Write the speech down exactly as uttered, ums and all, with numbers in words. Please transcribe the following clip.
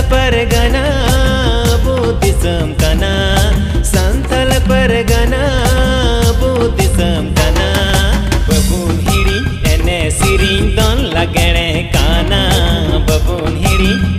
Pargana Buddhism कना Santhal Pargana Buddhism कना बबून हिड़ी एने सिरिंग दोन लगने काना बबून हिड़ी